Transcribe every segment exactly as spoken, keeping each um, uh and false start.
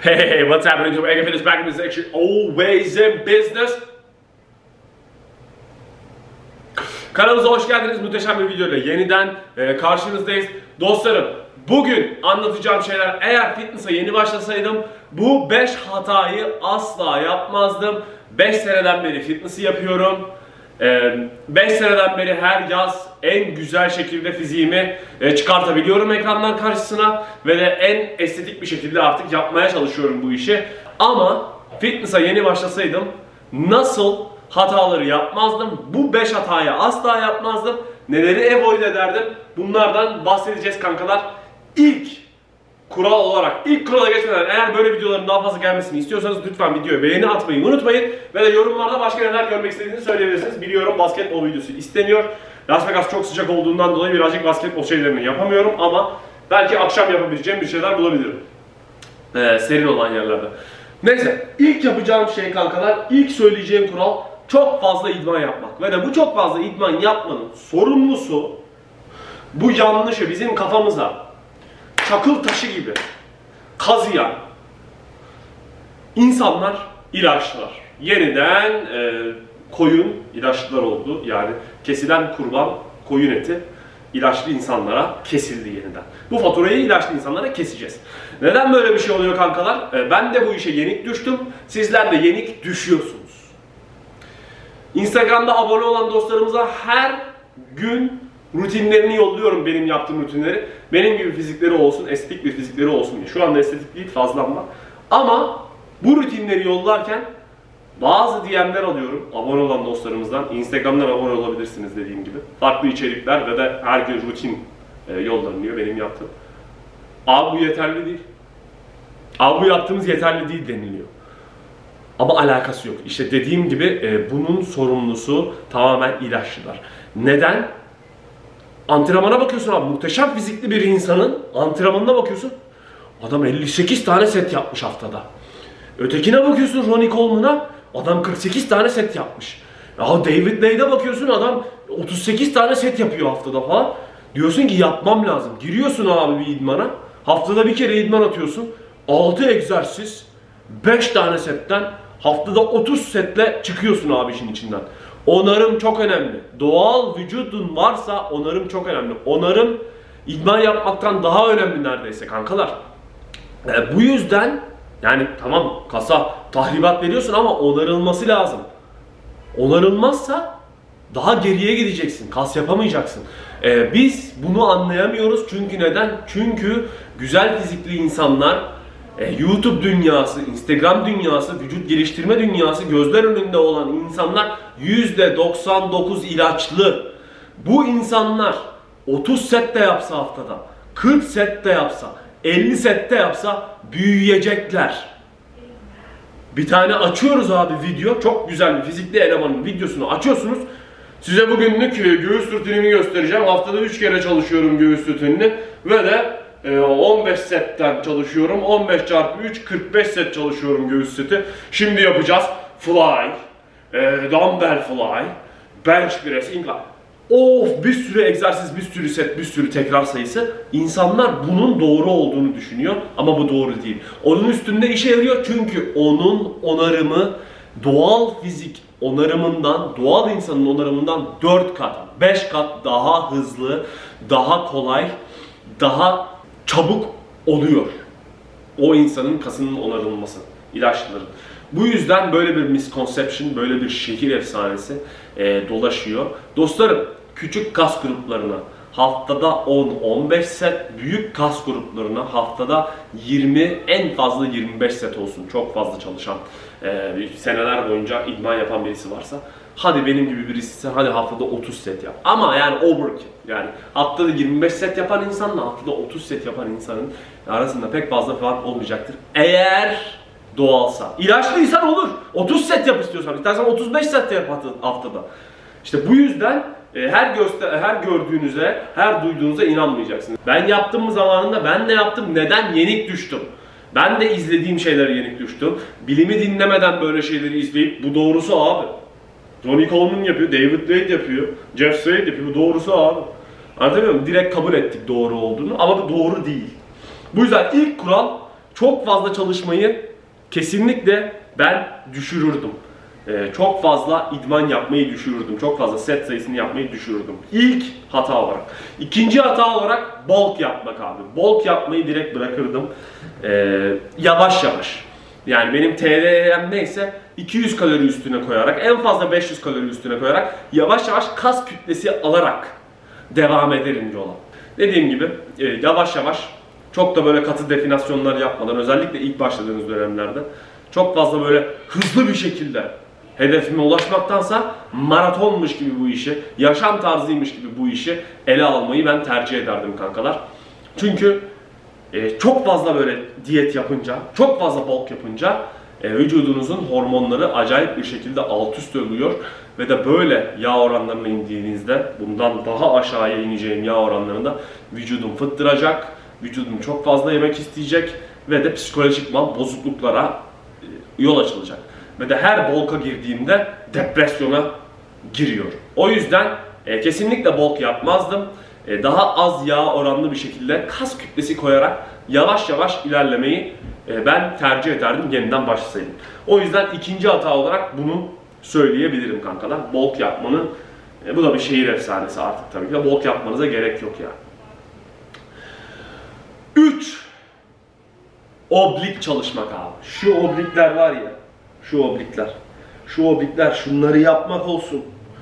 Hey, what's happening to Ege Fitness back in this section? Always in business. Kanalımıza hoş geldiniz. Muhteşem bir videoyla yeniden e, karşınızdayız. Dostlarım, bugün anlatacağım şeyler, eğer fitness'a yeni başlasaydım bu beş hatayı asla yapmazdım. beş seneden beri fitness'ı yapıyorum. beş seneden beri her yaz en güzel şekilde fiziğimi çıkartabiliyorum ekranlar karşısına ve de en estetik bir şekilde artık yapmaya çalışıyorum bu işi. Ama fitness'a yeni başlasaydım nasıl hataları yapmazdım, bu beş hatayı asla yapmazdım, neleri avoid ederdim, bunlardan bahsedeceğiz kankalar. İlk kural olarak, ilk kurala geçmeden, eğer böyle videoların daha fazla gelmesini istiyorsanız lütfen videoya beğeni atmayı unutmayın ve de yorumlarda başka neler görmek istediğinizi söyleyebilirsiniz. Biliyorum basketbol videosu isteniyor. Las Vegas çok sıcak olduğundan dolayı birazcık basketbol şeylerini yapamıyorum ama belki akşam yapabileceğim bir şeyler bulabilirim. Ee, serin olan yerlerde. Neyse, ilk yapacağım şey kankalar, ilk söyleyeceğim kural çok fazla idman yapmak. Ve de bu çok fazla idman yapmanın sorumlusu, bu yanlışı bizim kafamıza çakıl taşı gibi kazıyan insanlar ilaçlar. Yeniden e, koyun ilaçlılar oldu. Yani kesilen kurban, koyun eti ilaçlı insanlara kesildi yeniden. Bu faturayı ilaçlı insanlara keseceğiz. Neden böyle bir şey oluyor kankalar? E, ben de bu işe yenik düştüm. Sizler de yenik düşüyorsunuz. Instagram'da abone olan dostlarımıza her gün rutinlerini yolluyorum, benim yaptığım rutinleri. Benim gibi fizikleri olsun, estetik bir fizikleri olsun diye. Şu anda estetik değil, fazla. Ama bu rutinleri yollarken bazı D M'ler alıyorum abone olan dostlarımızdan. Instagram'dan abone olabilirsiniz dediğim gibi. Farklı içerikler ve de her gün rutin e, yollanıyor benim yaptığım. Abi bu yeterli değil. Abi bu yaptığımız yeterli değil deniliyor. Ama alakası yok. İşte dediğim gibi e, bunun sorumlusu tamamen ilaçlılar. Neden? Antrenmana bakıyorsun abi, muhteşem fizikli bir insanın antrenmanına bakıyorsun. Adam elli sekiz tane set yapmış haftada. Ötekine bakıyorsun, Ronnie Coleman'a, adam kırk sekiz tane set yapmış. Ya David Lay'de bakıyorsun, adam otuz sekiz tane set yapıyor haftada falan. Diyorsun ki yapmam lazım. Giriyorsun abi bir idmana. Haftada bir kere idman atıyorsun. altı egzersiz, beş tane setten haftada otuz setle çıkıyorsun abi işin içinden. Onarım çok önemli. Doğal vücudun varsa onarım çok önemli. Onarım idman yapmaktan daha önemli neredeyse kankalar. E, bu yüzden yani tamam kasa tahribat veriyorsun ama onarılması lazım. Onarılmazsa daha geriye gideceksin. Kas yapamayacaksın. E, biz bunu anlayamıyoruz. Çünkü neden? Çünkü güzel fizikli insanlar, YouTube dünyası, Instagram dünyası, vücut geliştirme dünyası, gözler önünde olan insanlar yüzde doksan dokuz ilaçlı. Bu insanlar otuz set de yapsa haftada, kırk set de yapsa, elli set de yapsa büyüyecekler. Bir tane açıyoruz abi video, çok güzel bir fizikli elemanın videosunu açıyorsunuz. Size bugünlük göğüs rutinimi göstereceğim. Haftada üç kere çalışıyorum göğüs rutinini ve de on beş setten çalışıyorum. on beş çarpı üç, kırk beş set çalışıyorum göğüs seti. Şimdi yapacağız fly, dumbbell fly, bench press, incline. Of, bir sürü egzersiz, bir sürü set, bir sürü tekrar sayısı. İnsanlar bunun doğru olduğunu düşünüyor ama bu doğru değil. Onun üstünde işe yarıyor çünkü onun onarımı doğal fizik onarımından, doğal insanın onarımından dört kat, beş kat daha hızlı, daha kolay, daha çabuk oluyor o insanın kasının onarılması, ilaçların. Bu yüzden böyle bir misconception, böyle bir şehir efsanesi e, dolaşıyor. Dostlarım, küçük kas gruplarına haftada on on beş set, büyük kas gruplarına haftada yirmi, en fazla yirmi beş set olsun. Çok fazla çalışan, e, seneler boyunca idman yapan birisi varsa, hadi benim gibi birisi, hadi haftada otuz set yap. Ama yani overkill. Yani haftada yirmi beş set yapan insanla haftada otuz set yapan insanın arasında pek fazla fark olmayacaktır. Eğer doğalsa. İlaçlıysan olur. otuz set yap istiyorsan. İstersen otuz beş set yap haftada. İşte bu yüzden her göster her gördüğünüze, her duyduğunuza inanmayacaksınız. Ben yaptığım zamanında ben ne yaptım? Neden yenik düştüm? Ben de izlediğim şeylere yenik düştüm. Bilimi dinlemeden böyle şeyleri izleyip bu doğrusu abi. Ronnie Coleman yapıyor, David Wade yapıyor, Jeff Swade yapıyor. Bu doğrusu abi. Anlatabiliyor muyum? Direkt kabul ettik doğru olduğunu ama bu doğru değil. Bu yüzden ilk kural çok fazla çalışmayı kesinlikle ben düşürürdüm. Ee, çok fazla idman yapmayı düşürürdüm. Çok fazla set sayısını yapmayı düşürürdüm. İlk hata olarak. İkinci hata olarak bulk yapmak abi. Bulk yapmayı direkt bırakırdım. Ee, yavaş yavaş. Yani benim T D E'm neyse iki yüz kalori üstüne koyarak, en fazla beş yüz kalori üstüne koyarak yavaş yavaş kas kütlesi alarak devam ederim yola. Dediğim gibi e, yavaş yavaş, çok da böyle katı definasyonlar yapmadan, özellikle ilk başladığınız dönemlerde çok fazla böyle hızlı bir şekilde hedefime ulaşmaktansa maratonmuş gibi bu işi, yaşam tarzıymış gibi bu işi ele almayı ben tercih ederdim kankalar. Çünkü e, çok fazla böyle diyet yapınca, çok fazla bulk yapınca e, vücudunuzun hormonları acayip bir şekilde alt üst oluyor ve de böyle yağ oranlarına indiğinizde, bundan daha aşağıya ineceğim yağ oranlarında vücudum fıttıracak, vücudum çok fazla yemek isteyecek ve de psikolojikman bozukluklara e, yol açılacak. Ve de her bulk'a girdiğimde depresyona giriyor. O yüzden e, kesinlikle bulk yapmazdım. E, daha az yağ oranlı bir şekilde kas kütlesi koyarak yavaş yavaş ilerlemeyi e, ben tercih ederdim yeniden başlasaydım. O yüzden ikinci hata olarak bunu söyleyebilirim kankalar. Bulk yapmanın, e, bu da bir şehir efsanesi artık tabii ki de, bulk yapmanıza gerek yok yani. üç. Oblik çalışmak abi. Şu oblikler var ya. Şu oblikler. Şu oblikler, şunları yapmak olsun.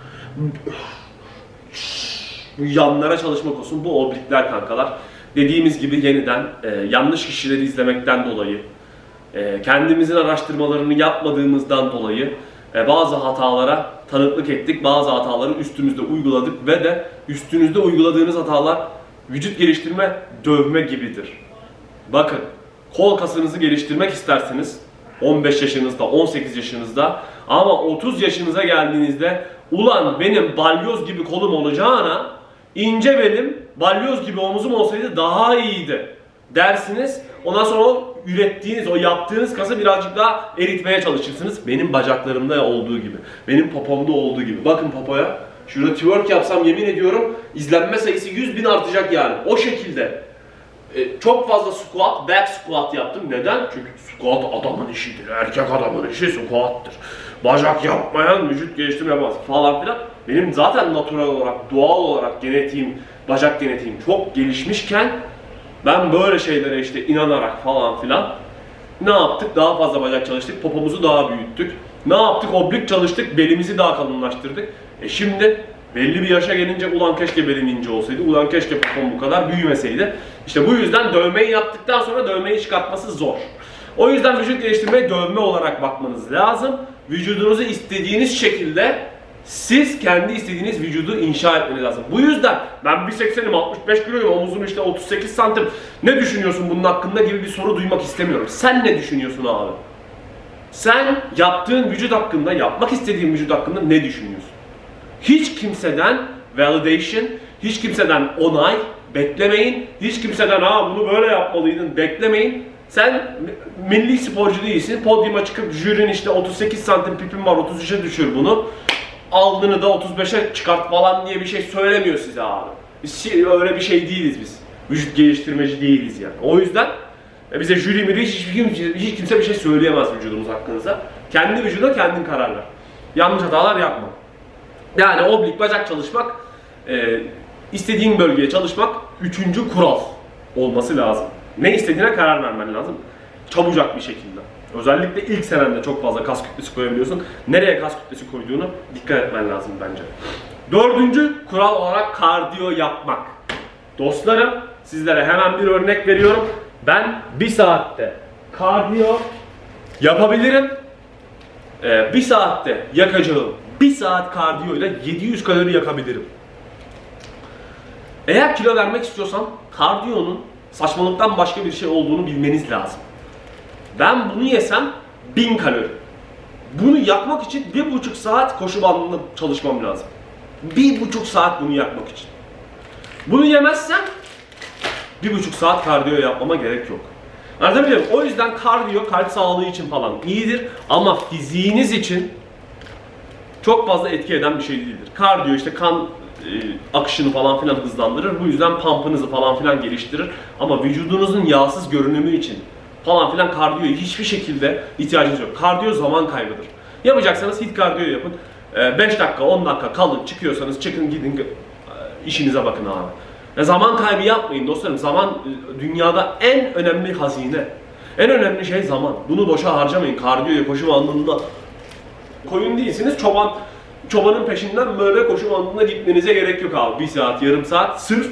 Bu yanlara çalışmak olsun. Bu oblikler kankalar. Dediğimiz gibi yeniden e, yanlış kişileri izlemekten dolayı, e, kendimizin araştırmalarını yapmadığımızdan dolayı e, bazı hatalara tanıklık ettik. Bazı hataları üstümüzde uyguladık ve de üstünüzde uyguladığınız hatalar vücut geliştirme, dövme gibidir. Bakın, kol kasınızı geliştirmek isterseniz on beş yaşınızda, on sekiz yaşınızda, ama otuz yaşınıza geldiğinizde ulan benim balyoz gibi kolum olacağına ince belim, balyoz gibi omuzum olsaydı daha iyiydi dersiniz. Ondan sonra o ürettiğiniz, o yaptığınız kası birazcık daha eritmeye çalışırsınız. Benim bacaklarımda olduğu gibi, benim popomda olduğu gibi. Bakın popoya, şurada twerk yapsam yemin ediyorum izlenme sayısı yüz bin artacak yani. O şekilde. Ee, çok fazla squat, back squat yaptım. Neden? Çünkü squat adamın işidir. Erkek adamın işi squat'tır. Bacak yapmayan vücut geliştirme yapamaz falan filan. Benim zaten natural olarak, doğal olarak genetiğim, bacak genetiğim çok gelişmişken ben böyle şeylere işte inanarak falan filan ne yaptık? Daha fazla bacak çalıştık, popomuzu daha büyüttük. Ne yaptık? Oblik çalıştık, belimizi daha kalınlaştırdık. E şimdi belli bir yaşa gelince ulan keşke belim ince olsaydı, ulan keşke popom bu kadar büyümeseydi. İşte bu yüzden dövmeyi yaptıktan sonra dövmeyi çıkartması zor. O yüzden vücut geliştirmeye dövme olarak bakmanız lazım. Vücudunuzu istediğiniz şekilde siz kendi istediğiniz vücudu inşa etmeniz lazım. Bu yüzden ben bir seksenim, altmış beş kiloyum, omuzum işte otuz sekiz santim. Ne düşünüyorsun bunun hakkında gibi bir soru duymak istemiyorum. Sen ne düşünüyorsun abi? Sen yaptığın vücut hakkında, yapmak istediğin vücut hakkında ne düşünüyorsun? Hiç kimseden validation, hiç kimseden onay beklemeyin. Hiç kimseden ha bunu böyle yapmalıydın beklemeyin. Sen milli sporcu değilsin. Podyuma çıkıp jürin işte otuz sekiz santim pipim var, otuz üçe düşür bunu. Alnını da otuz beşe çıkart falan diye bir şey söylemiyor size abi. Biz şey, öyle bir şey değiliz biz. Vücut geliştirmeci değiliz yani. O yüzden bize jüri miri hiç, hiç, hiç kimse bir şey söyleyemez vücudumuz hakkınızda. Kendi vücuduna kendin karar ver. Yanlış hatalar yapma. Yani oblik, bacak çalışmak, e, istediğin bölgeye çalışmak üçüncü kural olması lazım. Ne istediğine karar vermen lazım. Çabucak bir şekilde. Özellikle ilk senende çok fazla kas kütlesi koyabiliyorsun. Nereye kas kütlesi koyduğunu dikkat etmen lazım bence. Dördüncü kural olarak kardiyo yapmak. Dostlarım, sizlere hemen bir örnek veriyorum. Ben bir saatte kardiyo yapabilirim. Ee, bir saatte yakacağım bir saat kardiyo ile yedi yüz kalori yakabilirim. Eğer kilo vermek istiyorsan kardiyonun saçmalıktan başka bir şey olduğunu bilmeniz lazım. Ben bunu yesem bin kalori. Bunu yakmak için bir buçuk saat koşu bandında çalışmam lazım. Bir buçuk saat bunu yakmak için. Bunu yemezsem bir buçuk saat kardiyo yapmama gerek yok. Anlatabiliyor muyum? O yüzden kardiyo kalp sağlığı için falan iyidir ama fiziğiniz için çok fazla etki eden bir şey değildir. Kardiyo işte kan e, akışını falan filan hızlandırır. Bu yüzden pump'ınızı falan filan geliştirir. Ama vücudunuzun yağsız görünümü için falan filan kardiyoya hiçbir şekilde ihtiyacınız yok. Kardiyo zaman kaybıdır. Yapacaksanız hit kardiyo yapın. beş dakika on dakika kalın, çıkıyorsanız çıkın gidin işinize bakın abi. Ya zaman kaybı yapmayın dostlarım. Zaman dünyada en önemli hazine. En önemli şey zaman. Bunu boşa harcamayın. Kardiyoya, koşu bandında. Koyun değilsiniz, çoban çobanın peşinden böyle koşu bandında gitmenize gerek yok abi. Bir saat, yarım saat sırf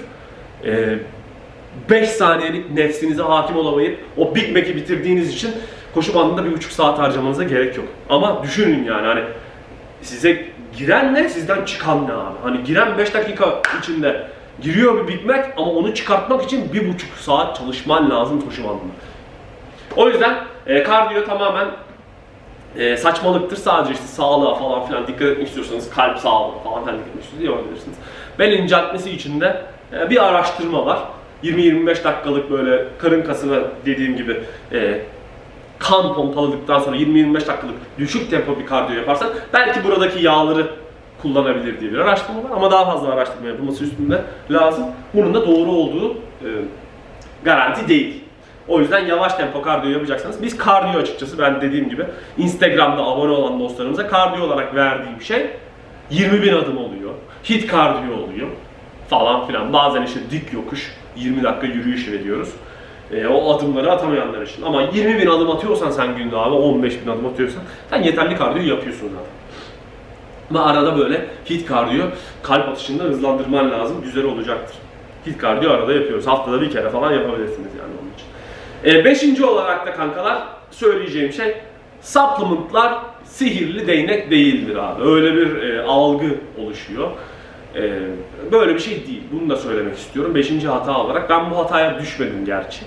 beş saniyelik nefsinize hakim olamayıp o Big Mac'i bitirdiğiniz için koşu bandında bir buçuk saat harcamanıza gerek yok. Ama düşünün yani hani size giren ne, sizden çıkan ne abi? Hani giren beş dakika içinde giriyor bir Big Mac ama onu çıkartmak için bir buçuk saat çalışman lazım koşu bandında. O yüzden e, kardiyo tamamen e, saçmalıktır. Sadece işte sağlığa falan filan dikkat etmek istiyorsanız, kalp sağlığı falan filan dikkat etmek istiyorsanız yapabilirsiniz. Bel inceltmesi için de e, bir araştırma var. yirmi yirmi beş dakikalık böyle karın kası ve dediğim gibi e, kan pompaladıktan sonra yirmi yirmi beş dakikalık düşük tempo bir kardiyo yaparsan belki buradaki yağları kullanabilir diye bir araştırma var. Ama daha fazla araştırma yapılması üstünde lazım. Bunun da doğru olduğu e, garanti değil. O yüzden yavaş tempo kardiyo yapacaksanız, biz kardiyo açıkçası ben dediğim gibi Instagram'da abone olan dostlarımıza kardiyo olarak verdiğim şey yirmi bin adım oluyor, hit kardiyo oluyor falan filan. Bazen işte dik yokuş, yirmi dakika yürüyüş veriyoruz. E, o adımları atamayanlar için. Ama yirmi bin adım atıyorsan sen günde abi, on beş bin adım atıyorsan sen yeterli kardiyo yapıyorsun zaten. Ama arada böyle hit kardiyo, kalp atışını da hızlandırman lazım, güzel olacaktır. Hit kardiyo arada yapıyoruz. Haftada bir kere falan yapabilirsiniz yani onun için. E, beşinci olarak da kankalar söyleyeceğim şey, supplementlar sihirli değnek değildir abi. Öyle bir e, algı oluşuyor. E, böyle bir şey değil. Bunu da söylemek istiyorum. Beşinci hata olarak. Ben bu hataya düşmedim gerçi.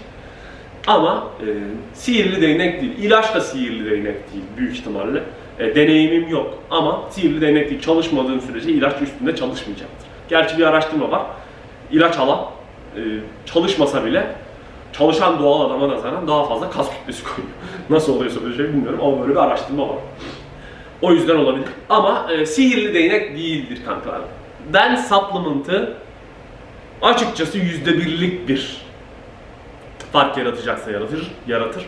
Ama e, sihirli değnek değil. İlaç da sihirli değnek değil büyük ihtimalle. E, deneyimim yok. Ama sihirli değnek değil. Çalışmadığın sürece ilaç üstünde çalışmayacaktır. Gerçi bir araştırma var. İlaç alan e, çalışmasa bile çalışan doğal adama nazaran daha fazla kas kütlesi koyuyor. Nasıl oluyorsa böyle şey bilmiyorum ama böyle bir araştırma var. O yüzden olabilir. Ama e, sihirli değnek değildir kankalar. Ben supplement'ı açıkçası yüzde birlik bir fark yaratacaksa yaratır, yaratır.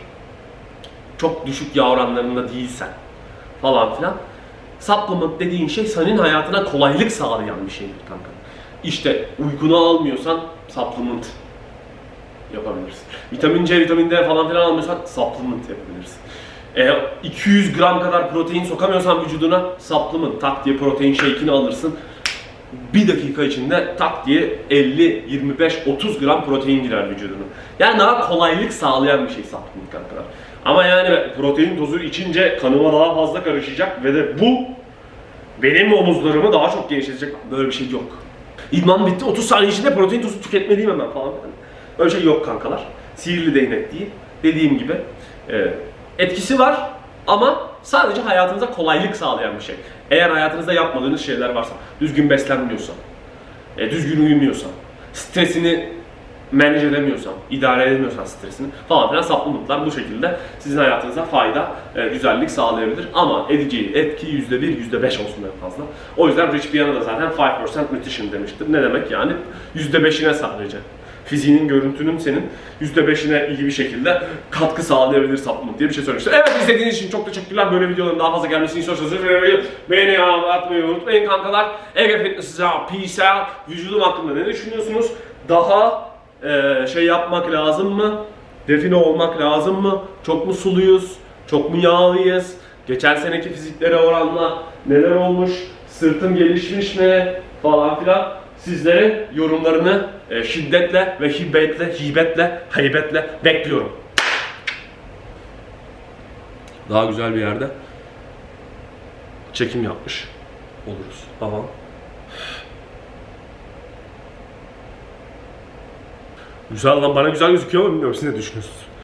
Çok düşük yağ oranlarında değilsen falan filan. Supplement dediğin şey senin hayatına kolaylık sağlayan bir şeydir kanka. İşte uykunu almıyorsan supplement yapabilirsin. Vitamin C, vitamin D falan filan almıyorsan supplement yapabilirsin. E, iki yüz gram kadar protein sokamıyorsan vücuduna supplement, tak diye protein shake'ini alırsın. Bir dakika içinde tak diye elli, yirmi beş, otuz gram protein girer vücuduna. Yani daha kolaylık sağlayan bir şey supplement kankalar. Ama yani protein tozu içince kanıma daha fazla karışacak ve de bu benim omuzlarımı daha çok genişletecek. Böyle bir şey yok. İdman bitti, otuz saniye içinde protein tozu tüketmeliyim hemen falan. Öyle şey yok kankalar. Sihirli değnek değil. Dediğim gibi e, etkisi var ama sadece hayatınıza kolaylık sağlayan bir şey. Eğer hayatınızda yapmadığınız şeyler varsa, düzgün beslenmiyorsan, e, düzgün uyumuyorsan, stresini manage edemiyorsan, idare edemiyorsan stresini falan filan supplementlar bu şekilde sizin hayatınıza fayda, e, güzellik sağlayabilir. Ama edeceği etki yüzde bir, yüzde beş olsun en fazla. O yüzden Rich Piana da zaten beş percent nutrition demiştir. Ne demek yani? yüzde beşine sadece. Fiziğinin, görüntünün senin yüzde beşine iyi bir şekilde katkı sağlayabilir supplement diye bir şey söylemiştir. Evet, izlediğiniz için çok teşekkürler. Böyle videoların daha fazla gelmesini istiyorsanız beğeni atmayı unutmayın kankalar. Ege Fitness'e peace out. Vücudum hakkında ne düşünüyorsunuz? Daha e, şey yapmak lazım mı? Define olmak lazım mı? Çok mu suluyuz? Çok mu yağlıyız? Geçen seneki fiziklere oranla neler olmuş? Sırtım gelişmiş mi? Falan filan. Sizlerin yorumlarını e, şiddetle ve hibbetle, hibetle, haybetle bekliyorum. Daha güzel bir yerde çekim yapmış oluruz. Tamam. Güzel lan, bana güzel gözüküyor ama bilmiyorum siz ne düşünüyorsunuz?